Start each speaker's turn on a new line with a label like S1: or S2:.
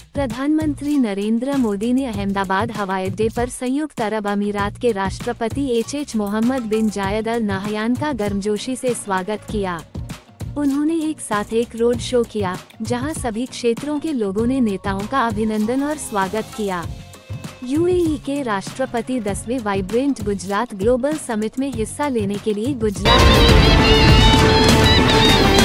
S1: प्रधानमंत्री नरेंद्र मोदी ने अहमदाबाद हवाई अड्डे पर संयुक्त अरब अमीरात के राष्ट्रपति एच मोहम्मद बिन जायद अल नहयान का गर्मजोशी से स्वागत किया। उन्होंने एक साथ एक रोड शो किया, जहां सभी क्षेत्रों के लोगों ने नेताओं का अभिनंदन और स्वागत किया। यूएई के राष्ट्रपति 10वें वाइब्रेंट गुजरात ग्लोबल समिट में हिस्सा लेने के लिए गुजरात